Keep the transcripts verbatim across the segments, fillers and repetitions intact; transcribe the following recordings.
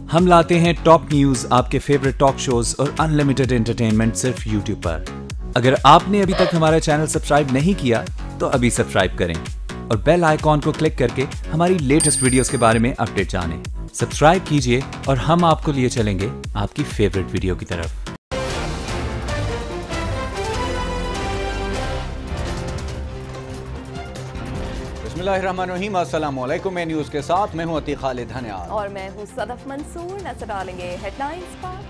हम लाते हैं टॉप न्यूज, आपके फेवरेट टॉक शोज और अनलिमिटेड एंटरटेनमेंट सिर्फ यूट्यूब पर। अगर आपने अभी तक हमारा चैनल सब्सक्राइब नहीं किया तो अभी सब्सक्राइब करें और बेल आइकॉन को क्लिक करके हमारी लेटेस्ट वीडियोस के बारे में अपडेट जानें। सब्सक्राइब कीजिए और हम आपको लिए चलेंगे आपकी फेवरेट वीडियो की तरफ। बिस्मिल्लाहिर्रहमानिर्रहीम, अस्सलामुअलैकुम। मैं न्यूज़ के साथ मैं हूं अती खालिद धन्याल और मैं हूं सदफ मंसूर। नजर डालेंगे हेडलाइंस पर।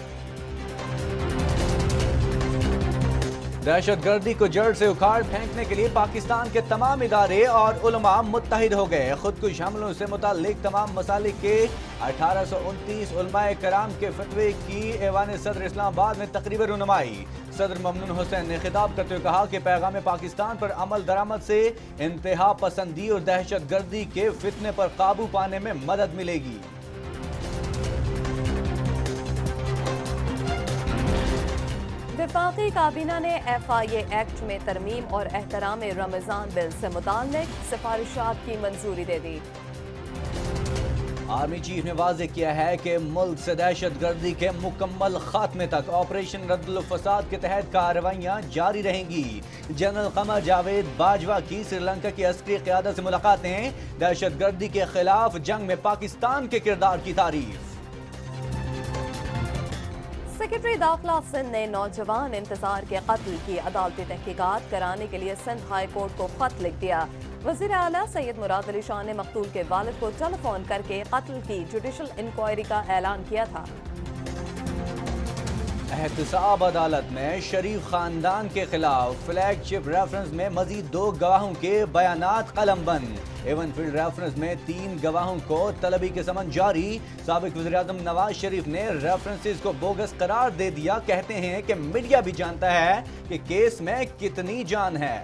दहशतगर्दी को जड़ से उखाड़ फेंकने के लिए पाकिस्तान के तमाम इदारे और उलमा मुत्तहिद हो गए। खुदकुश हमलों से मुताल्लिक तमाम मसालिक के अठारह सौ उनतीस उलमाए कराम के फतवे की ऐवान सदर इस्लामाबाद में तकरीब रुनमाई। सदर ममनून हुसैन ने खिताब करते हुए कहा कि पैगाम पाकिस्तान पर अमल दरामद से इंतहा पसंदी और दहशतगर्दी के फितने पर काबू पाने में मदद मिलेगी। वफाकी काबीना ने एफ आई ए एक्ट में तरमीम और एहतराम रमजान बिल से मुताल्लिक सिफारिशात की मंजूरी दे दी। आर्मी चीफ ने वाज़ेह किया है कि मुल्क से दहशतगर्दी के मुकम्मल खात्मे तक ऑपरेशन रद्दुल फसाद के तहत कार्रवाइयाँ जारी रहेंगी। जनरल कमर जावेद बाजवा की श्रीलंका की अस्करी क़यादत से मुलाकातें। दहशतगर्दी के खिलाफ जंग में पाकिस्तान के किरदार की तारीफ। सेक्रेटरी दाखिला सिंध ने नौजवान इंतजार के कत्ल की अदालती तहकीकात कराने के लिए सिंध हाई कोर्ट को खत लिख दिया। वज़ीर आला सैयद मुराद अली शाह ने मकतूल के वालिद को टेलीफोन करके कत्ल की जुडिशल इंक्वायरी का ऐलान किया था। एहतसाब अदालत में शरीफ खानदान के खिलाफ फ्लैगशिप रेफरेंस में मजीद दो गवाहों के बयानात कलमबंद। एवन फील्ड रेफरेंस में तीन गवाहों को तलबी के समन जारी। साबिक वज़ीर-ए-आज़म नवाज शरीफ ने रेफरेंसेस को बोगस करार दे दिया। कहते हैं कि मीडिया भी जानता है कि केस में कितनी जान है।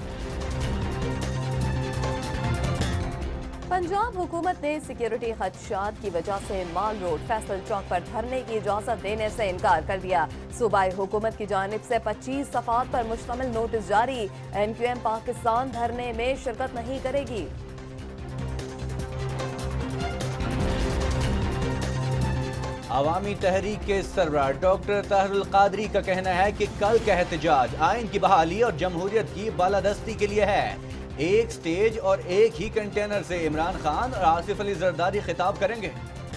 पंजाब हुकूमत ने सिक्योरिटी खदशात की वजह से माल रोड फैसल चौक पर धरने की इजाजत देने से इनकार कर दिया। सूबाई हुकूमत की जानिब से पच्चीस सफ़ात पर मुश्तमिल नोटिस जारी। एम क्यू एम पाकिस्तान धरने में शिरकत नहीं करेगी। अवामी तहरीक के सरबराह डॉक्टर ताहिरुल कादरी का कहना है कि कल का एहतजाज आइन की बहाली और जमहूरियत की बालादस्ती के लिए है। एक स्टेज और एक ही कंटेनर से इमरान खान और आसिफ अली जरदारी खिताब करेंगे।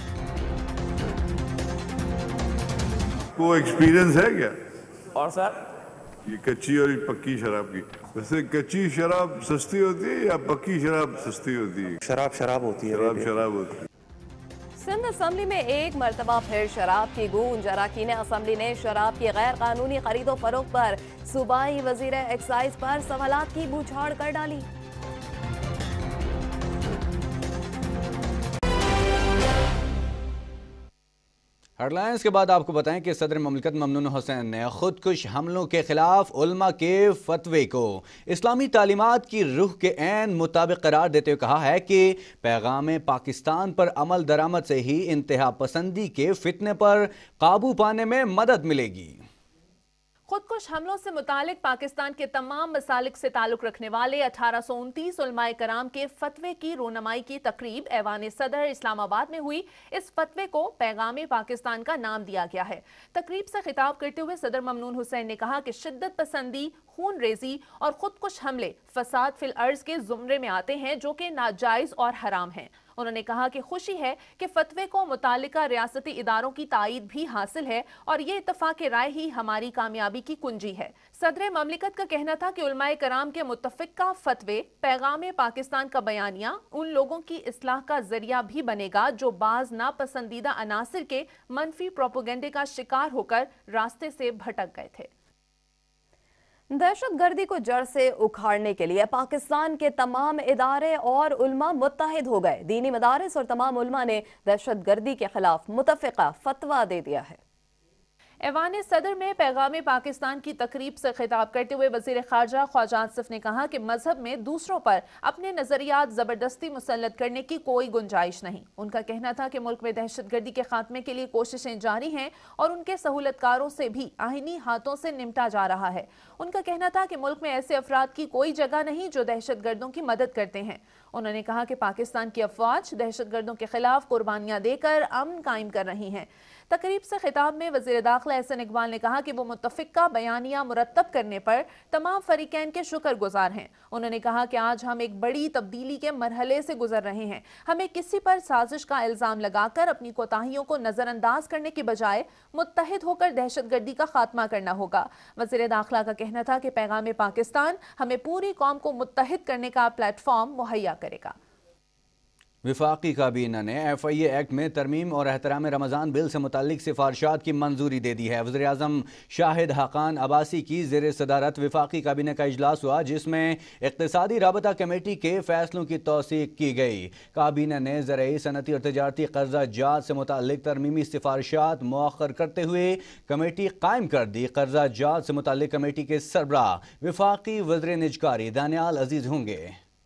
वो एक्सपीरियंस है क्या? और सर ये कच्ची और पक्की शराब की, वैसे कच्ची शराब सस्ती होती है या पक्की शराब सस्ती होती है? शराब शराब होती है। शराब शराब होती है। सिंध असम्बली में एक मरतबा फिर शराब की गूंज। अरकान असम्बली ने शराब की गैर कानूनी खरीदो फरोख्त पर सूबाई वजीर एक्साइज पर सवालात की बूछाड़ कर डाली। हेडलाइंस के बाद आपको बताएं कि सदर ममलिकत ममनून हुसैन ने खुदकुश हमलों के खिलाफ उलमा के फतवे को इस्लामी तालीमात की रूह के ऐन मुताबिक करार देते हुए कहा है कि पैगाम पाकिस्तान पर अमल दरामद से ही इंतहा पसंदी के फितने पर काबू पाने में मदद मिलेगी। खुदकुश हमलों से मुतालिक पाकिस्तान के तमाम मसालिक से ताल्लुक रखने वाले अठारह सौ उनतीस उलमाए कराम के फतवे की रोनमाई की तकरीब ऐवान सदर इस्लामाबाद में हुई। इस फतवे को पैगाम पाकिस्तान का नाम दिया गया है। तकरीब से खिताब करते हुए सदर ममनून हुसैन ने कहा कि शिद्दत पसंदी, खून रेजी और खुदकुश हमले फसाद फिल अर्ज के जुमरे में आते हैं जो कि नाजायज और हराम हैं। उन्होंने कहा कि खुशी है कि फतवे को मुतालिका रियासती इदारों की तायीद भी हासिल है और ये इत्तफाक राय ही हमारी कामयाबी की कुंजी है। सदर ममलिकत का कहना था कि उलमाए कराम के मुत्तफिका फतवे पैगाम पाकिस्तान का बयानिया उन लोगों की इस्लाह का जरिया भी बनेगा जो बाज नापसंदीदा अनासिर के मनफी प्रोपोगेंडे का शिकार होकर रास्ते से भटक गए थे। दहशतगर्दी को जड़ से उखाड़ने के लिए पाकिस्तान के तमाम इदारे और उलमा मुत्तहिद हो गए। दीनी मदारिस और तमाम उलमा ने दहशतगर्दी के खिलाफ मुतफ़िक़ा फतवा दे दिया है। ऐवान सदर में पैगाम पाकिस्तान की तकरीब से खिताब करते हुए वज़ीर ख़ारजा ख्वाजा आसिफ ने कहा कि मजहब में दूसरों पर अपने नज़रियात ज़बरदस्ती मुसल्लत करने की कोई गुंजाइश नहीं। उनका कहना था कि मुल्क में दहशतगर्दी के खात्मे के लिए कोशिशें जारी हैं और उनके सहूलतकारों से भी आईनी हाथों से निपटा जा रहा है। उनका कहना था कि मुल्क में ऐसे अफराद की कोई जगह नहीं जो दहशतगर्दों की मदद करते हैं। उन्होंने कहा कि पाकिस्तान की अफवाज दहशतगर्दों के खिलाफ कुर्बानियां देकर अमन कायम कर रही हैं। तकरीब से खिताब में वज़ीर दाखिला एहसन इकबाल ने कहा कि वो मुत्तफ़िका बयानिया मुरतब करने पर तमाम फरीकैन के शुक्रगुजार हैं। उन्होंने कहा कि आज हम एक बड़ी तब्दीली के मरहले से गुजर रहे हैं। हमें किसी पर साजिश का इल्ज़ाम लगाकर अपनी कोताहियों को नज़रअंदाज करने की बजाय मुत्तहिद होकर दहशतगर्दी का खात्मा करना होगा। वज़ीर दाखिला का कहना था कि पैगाम पाकिस्तान हमें पूरी कौम को मुत्तहिद करने का प्लेटफॉर्म मुहैया करेगा। विफाकी काबीना ने एफ आई ए एक्ट में तरमीम और एहतराम रमज़ान बिल से मुतालिक सिफारशात की मंजूरी दे दी है। वज़ीर आज़म शाहिद हक़ान अब्बासी की ज़ेर सदारत विफाकी काबीना का इजलास हुआ, जिसमें इक़्तिसादी राबता कमेटी के फैसलों की तौसीक की गई। काबीना ने ज़राई, सनती और तजारती कर्जा जात से मुतालिक तरमीमी सिफारशात मौख़र करते हुए कमेटी कायम कर दी। कर्जा जात से मुतालिक कमेटी के सरबराह विफाकी वज़ीर निजकारी दानियाल अजीज़ होंगे।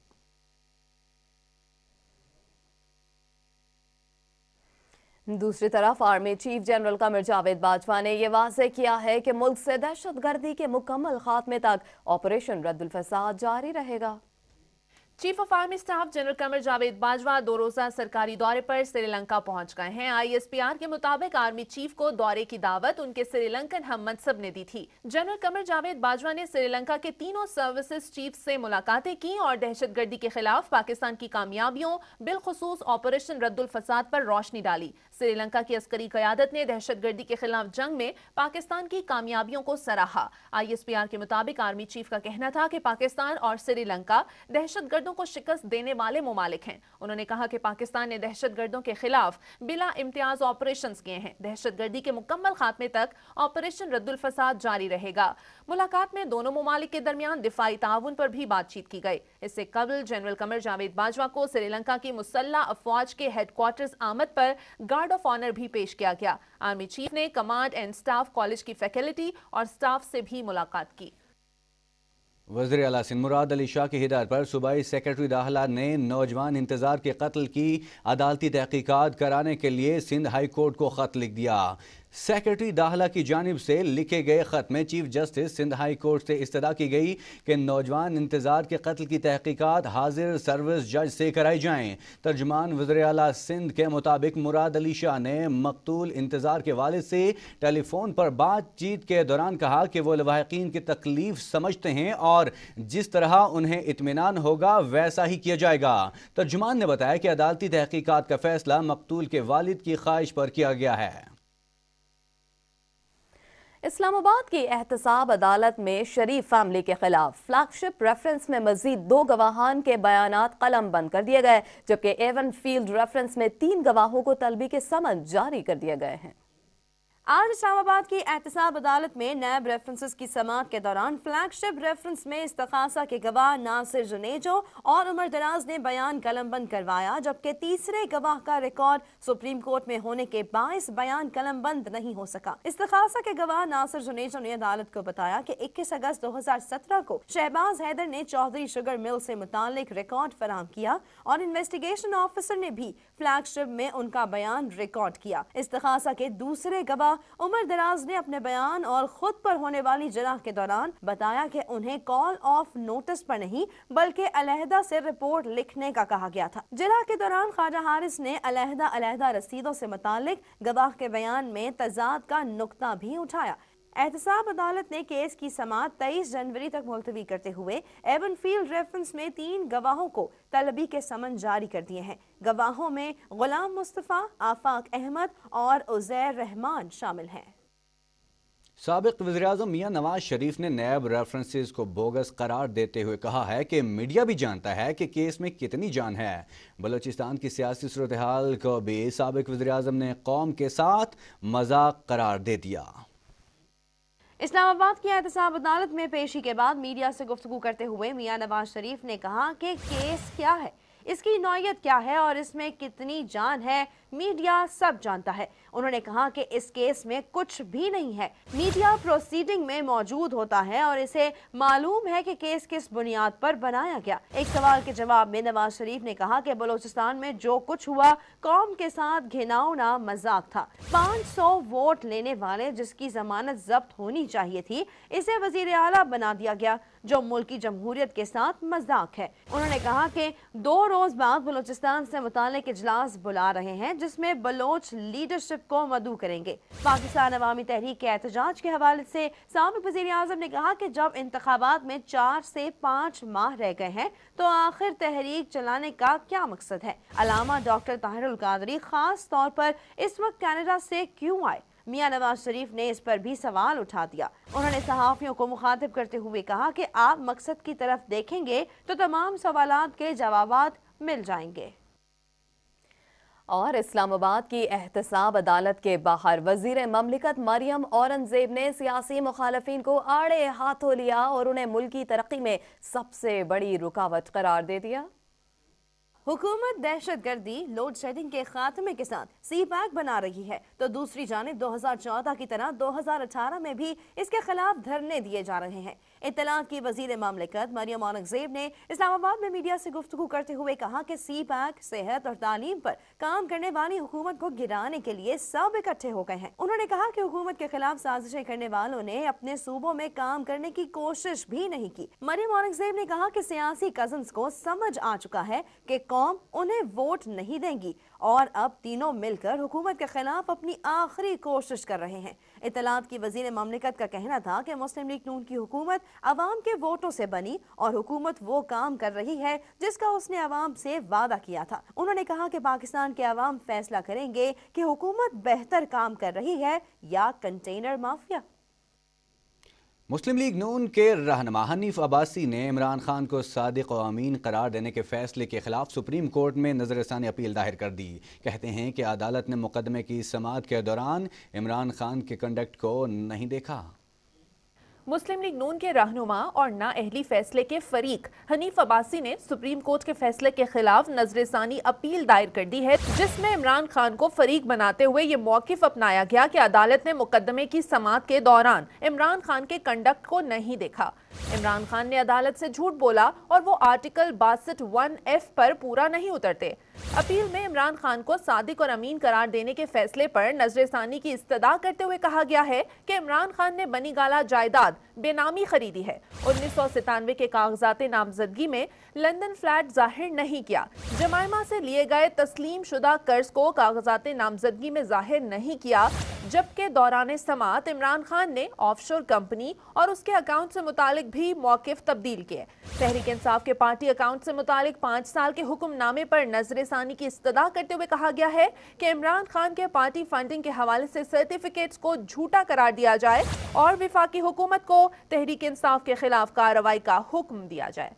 दूसरी तरफ army chief general Qamar Javed Bajwa ने यह वाज़ेह किया है कि मुल्क से दहशतगर्दी के मुकम्मल खात्मे तक ऑपरेशन रद्दुल फसाद जारी रहेगा। Chief of army staff general Qamar Javed Bajwa दो रोजा सरकारी दौरे पर श्रीलंका पहुंच गए हैं। आई एस पी आर के मुताबिक आर्मी चीफ को दौरे की दावत उनके श्रीलंकन हम मनसब ने दी थी। जनरल कमर जावेद बाजवा ने श्रीलंका के तीनों सर्विसेज चीफ से मुलाकातें की और दहशतगर्दी के खिलाफ पाकिस्तान की कामयाबियों, बिलखुसूस ऑपरेशन रद्दुल फसाद पर रोशनी डाली। श्रीलंका की अस्करी क़यादत ने दहशतगर्दी के खिलाफ जंग में पाकिस्तान की कामयाबियों को सराहा। आई एस पी आर के मुताबिक आर्मी चीफ का कहना था कि पाकिस्तान और श्रीलंका दहशतगर्द को शिकस्त देने वाले मुमालिक हैं। उन्होंने कहा कि पाकिस्तान ने दहशतगर्दों के खिलाफ बिला इम्तियाज ऑपरेशंस किए हैं। दहशतगर्दी के मुकम्मल खात्मे तक ऑपरेशन रद्दुल फसाद जारी रहेगा। मुलाकात में दोनों मुमालिक के दरमियान दिफाई ताउन पर भी बातचीत की गई। इससे कबल जनरल कमर जावेद बाजवा को श्रीलंका की मुसल्ला अफवाज के हेडक्वार्टर्स आमद पर गार्ड ऑफ ऑनर भी पेश किया गया। आर्मी चीफ ने कमांड एंड स्टाफ कॉलेज की फैकल्टी और स्टाफ से भी मुलाकात की। वज़ीर आला सिंध मुराद अली शाह की हिदायत पर सूबाई सेक्रेटरी दाखिला ने नौजवान इंतजार के कत्ल की अदालती तहकीकात कराने के लिए सिंध हाई कोर्ट को खत लिख दिया। सेक्रेटरी दाखिला की जानिब से लिखे गए खत में chief justice Sindh high court से इस्तदा की गई कि नौजवान इंतजार के कत्ल की तहकीकात हाजिर सर्विस जज से कराई जाएं। तर्जुमान वज़ीर आला सिंध के मुताबिक मुराद अली शाह ने मकतूल इंतजार के वालिद से टेलीफोन पर बातचीत के दौरान कहा कि वो लवाहिकीन की तकलीफ समझते हैं और जिस तरह उन्हें इत्मीनान होगा वैसा ही किया जाएगा। तर्जुमान ने बताया कि अदालती तहकीकात का फैसला मकतूल के वालिद की ख्वाहिश पर किया गया है। इस्लामाबाद की एहतसाब अदालत में शरीफ फैमिली के खिलाफ फ्लैगशिप रेफरेंस में मजीद दो गवाहान के बयानात कलम बंद कर दिए गए, जबकि एवन फील्ड रेफरेंस में तीन गवाहों को तलबी के समन जारी कर दिए गए हैं। आज इस्लामाबाद की एहतसाब अदालत में नैब रेफरेंसेस की समाअत के दौरान फ्लैगशिप रेफरेंस में इस्तखासा के गवाह नासिर जुनेजो और उमर दराज ने बयान कलमबंद करवाया, जबकि तीसरे गवाह का रिकॉर्ड सुप्रीम कोर्ट में होने के बायस बयान कलमबंद नहीं हो सका। इस्तखासा के गवाह नासिर जुनेजो ने अदालत को बताया कि इक्कीस अगस्त दो हजार सत्रह को शहबाज हैदर ने चौधरी शुगर मिल से मुतालिक रिकॉर्ड फराहम किया और इन्वेस्टिगेशन ऑफिसर ने भी फ्लैगशिप में उनका बयान रिकॉर्ड किया। इस्तखासा के दूसरे गवाह उमर दराज ने अपने बयान और खुद पर होने वाली जनाह के दौरान बताया कि उन्हें कॉल ऑफ नोटिस पर नहीं बल्कि अलहदा से रिपोर्ट लिखने का कहा गया था। जनाह के दौरान ख्वाजा हारिस ने अलहदा अलहदा रसीदों से मुतालिक गवाह के बयान में तजाद का नुक्ता भी उठाया। एहतसाब अदालत ने केस की समाअत तेईस जनवरी तक मुलतवी करते हुए एवन फील्ड रेफरेंस में तीन गवाहों को तलबी के समन जारी कर दिए हैं। गवाहों में गुलाम मुस्तफ़ा, आफाक अहमद और उज़ैर रहमान शामिल हैं। साबिक वज़ीर-ए-आज़म मियां नवाज शरीफ ने नैब रेफरेंसेस को बोगस करार देते हुए कहा है कि मीडिया भी जानता है कि केस में कितनी जान है। बलूचिस्तान की सियासी सूरत हाल को भी साबिक वज़ीर-ए-आज़म ने कौम के साथ मजाक करार दे दिया। इस्लामाबाद की एहतसाब अदालत में पेशी के बाद मीडिया से गुफ्तगू करते हुए मियां नवाज शरीफ ने कहा कि केस क्या है, इसकी नौयत क्या है और इसमें कितनी जान है, मीडिया सब जानता है। उन्होंने कहा कि इस केस में कुछ भी नहीं है, मीडिया प्रोसीडिंग में मौजूद होता है और इसे मालूम है कि केस किस बुनियाद पर बनाया गया। एक सवाल के जवाब में नवाज शरीफ ने कहा कि बलूचिस्तान में जो कुछ हुआ कौम के साथ घिनौना मजाक था। पाँच सौ वोट लेने वाले जिसकी जमानत जब्त होनी चाहिए थी, इसे वजीर आला बना दिया गया, जो मुल्क की जमहूरियत के साथ मजाक है। उन्होंने कहा कि दो रोज बाद बलूचिस्तान से मुतालिक इजलास बुला रहे हैं जिसमें बलोच लीडरशिप को मदऊ करेंगे। पाकिस्तान अवामी तहरीक के एहतजाज के हवाले से साबिक वज़ीर आज़म ने कहा कि जब इंतखाबात में चार से पाँच माह रह गए हैं तो आखिर तहरीक चलाने का क्या मकसद है। अलामा डॉक्टर ताहिरुल कादरी खास तौर पर इस वक्त कनाडा से क्यों आए, मियां नवाज शरीफ ने इस पर भी सवाल उठा दिया। उन्होंने सहाफियों को मुखातिब करते हुए कहा कि आप मकसद की तरफ देखेंगे तो तमाम सवालात के जवाबात मिल जाएंगे। और इस्लामाबाद की एहतसाब अदालत के बाहर वजीर ममलिकत मरियम औरंगजेब ने सियासी मुखालफिन को आड़े हाथों लिया और उन्हें मुल्की तरक्की में सबसे बड़ी रुकावट करार दे दिया। हुकूमत दहशत गर्दी, लोड शेडिंग के खात्मे के साथ सी पैक बना रही है तो दूसरी जानिब दो हजार चौदह की तरह दो हजार अठारह में भी इसके खिलाफ धरने दिए जा रहे हैं। इत्तलात की वजीर ममलिकत मरियम औरंगजेब ने इस्लामाबाद में मीडिया से गुफ्तगू करते हुए कहा कि सी पैक, सेहत और तालीम पर काम करने वाली हुकूमत को गिराने के लिए सब इकट्ठे हो गए हैं। उन्होंने कहा कि हुकूमत के खिलाफ साजिशें करने वालों ने अपने सूबों में काम करने की कोशिश भी नहीं की। मरियम औरंगजेब ने कहा कि सियासी कजन्स को समझ आ चुका है कि कौम उन्हें वोट नहीं देंगी और अब तीनों मिलकर हुकूमत के खिलाफ अपनी आखिरी कोशिश कर रहे हैं। इत्तलात की वजीर ममलिकत का कहना था कि मुस्लिम लीग नून की हुकूमत अवाम के वोटों से बनी और हुकूमत वो काम कर रही है जिसका उसने अवाम से वादा किया था। उन्होंने कहा कि पाकिस्तान के अवाम फैसला करेंगे कि हुकूमत बेहतर काम कर रही है या container mafia. Muslim League Noon के रहनुमा हनीफ अब्बासी ने इमरान खान को सादिक व अमीन करार देने के फैसले के खिलाफ सुप्रीम कोर्ट में नजरसानी अपील दायर कर दी। कहते हैं कि अदालत ने मुकदमे की समाअत के दौरान इमरान खान के कंडक्ट को नहीं देखा। मुस्लिम लीग नून के रहनुमा और नाअहली फैसले के फरीक हनीफ अब्बासी ने सुप्रीम कोर्ट के फैसले के खिलाफ नजरसानी अपील दायर कर दी है, जिसमें इमरान खान को फरीक बनाते हुए ये मौकिफ अपनाया गया कि अदालत ने मुकदमे की समाअत के दौरान इमरान खान के कंडक्ट को नहीं देखा। इमरान खान ने अदालत से झूठ बोला और वो आर्टिकल बासठ वन एफ पर पूरा नहीं उतरते। अपील में इमरान खान को सादिक और अमीन करार देने के फैसले पर नजरसानी की इस्तदा करते हुए कहा गया है कि इमरान खान ने बनी गाला जायदाद बेनामी खरीदी है। उन्नीस सौ सतानवे के कागजात नामजदगी में लंदन फ्लैट जाहिर नहीं किया। जमाइमा से लिए गए तस्लीम शुदा कर्ज को कागजात नामजदगी में जाहिर नहीं किया, जबकि दौरान समाअत इमरान खान ने ऑफशोर कंपनी और उसके अकाउंट से मुतालिक भी मौकिफ तब्दील किए। तहरीक इंसाफ के पार्टी अकाउंट से मुतालिक पाँच साल के हुक्मनामे पर नजरसानी की इस्तदा करते हुए कहा गया है कि इमरान खान के पार्टी फंडिंग के हवाले से सर्टिफिकेट्स को झूठा करार दिया जाए और विफाकी हुकूमत को तहरीक इंसाफ के खिलाफ कार्रवाई का हुक्म दिया जाए।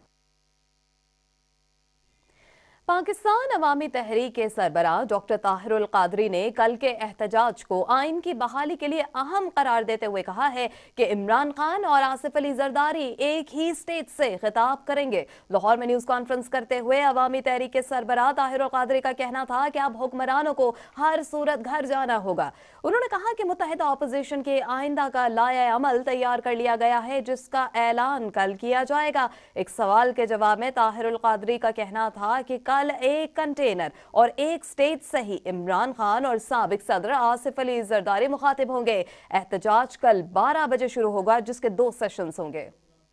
पाकिस्तान अवामी तहरीक के सरबराह डॉक्टर ताहिरुल कादरी ने कल के एहतजाज को आइन की बहाली के लिए अहम करार देते हुए कहा है कि इमरान खान और आसिफ अली जरदारी एक ही स्टेज से खिताब करेंगे। लाहौर में न्यूज कॉन्फ्रेंस करते हुए अवामी तहरीक के सरबराह ताहिरुल कादरी का कहना था कि अब हुक्मरानों को हर सूरत घर जाना होगा। उन्होंने कहा कि मुत्तहिदा अपोजिशन के आइंदा का लाया अमल तैयार कर लिया गया है, जिसका ऐलान कल किया जाएगा। एक सवाल के जवाब में ताहिरुल कादरी का कहना था कि कल एक कंटेनर और एक स्टेज से ही इमरान खान और साबिक सदर आसिफ अली जरदारी मुखातिब होंगे। एहतजाज कल बारह बजे शुरू होगा, जिसके दो सेशंस होंगे।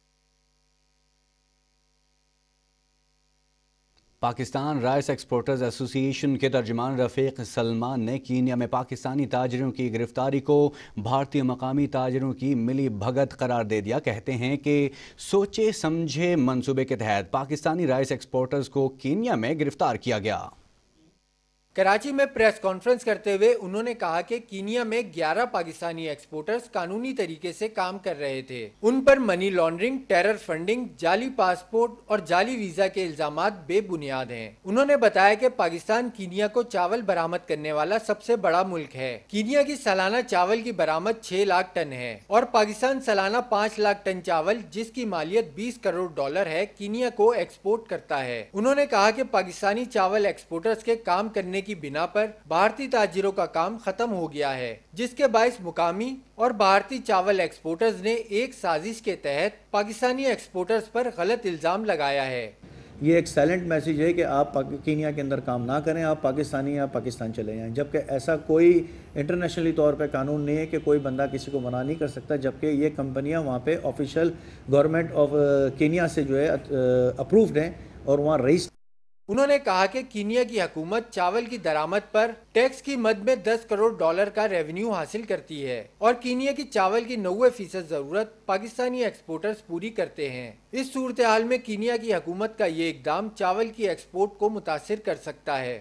पाकिस्तान राइस एक्सपोर्टर्स एसोसिएशन के तर्जुमान रफीक सलमान ने कीनिया में पाकिस्तानी ताजरों की गिरफ्तारी को भारतीय मकामी ताजरों की मिली भगत करार दे दिया। कहते हैं कि सोचे समझे मंसूबे के तहत पाकिस्तानी राइस एक्सपोर्टर्स को कीनिया में गिरफ्तार किया गया। कराची में प्रेस कॉन्फ्रेंस करते हुए उन्होंने कहा कि कीनिया में ग्यारह पाकिस्तानी एक्सपोर्टर्स कानूनी तरीके से काम कर रहे थे। उन पर मनी लॉन्ड्रिंग, टेरर फंडिंग, जाली पासपोर्ट और जाली वीजा के इल्जामात बेबुनियाद हैं। उन्होंने बताया कि पाकिस्तान कीनिया को चावल बरामद करने वाला सबसे बड़ा मुल्क है। कीनिया की सालाना चावल की बरामद छह लाख टन है और पाकिस्तान सालाना पाँच लाख टन चावल, जिसकी मालियत बीस करोड़ डॉलर है, कीनिया को एक्सपोर्ट करता है। उन्होंने कहा कि पाकिस्तानी चावल एक्सपोर्टर्स के काम करने की बिना पर भारतीय ताजिरों का काम खत्म हो गया है, जिसके बायस मुकामी और भारतीय चावल एक्सपोर्टर्स ने एक साजिश के तहत पाकिस्तानी एक्सपोर्टर्स पर गलत इल्जाम लगाया है। ये एक साइलेंट मैसेज है कि आप कीनिया के अंदर काम ना करें, आप पाकिस्तानी या पाकिस्तान चले जाएं, जबकि ऐसा कोई इंटरनेशनली तौर पे कानून नहीं है कि कोई बंदा किसी को मना नहीं कर सकता, जबकि ये कंपनियां वहाँ पे ऑफिशियल गवर्नमेंट ऑफ कीनिया से जो है अप्रूव्ड हैं और वहाँ रईस उन्होंने कहा कि कीनिया की हुकूमत चावल की दरामद पर टैक्स की मद में दस करोड़ डॉलर का रेवेन्यू हासिल करती है और कीनिया की चावल की नब्बे फीसद जरूरत पाकिस्तानी एक्सपोर्टर्स पूरी करते हैं। इस सूरत हाल में कीनिया की हुकूमत का ये इकदाम चावल की एक्सपोर्ट को मुतासिर कर सकता है।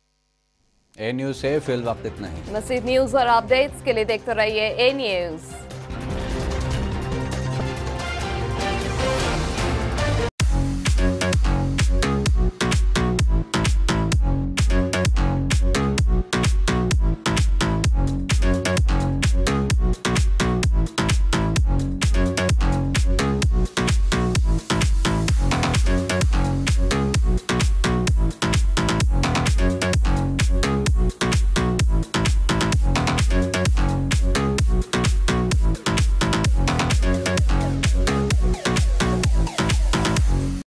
ए न्यूज से फिल वक्त इतना ही। मज़ीद न्यूज और अपडेट्स के लिए देखते रहिए ए न्यूज।